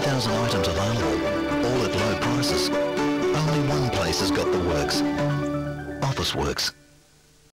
10,000 items available, all at low prices. Only one place has got the works. Officeworks.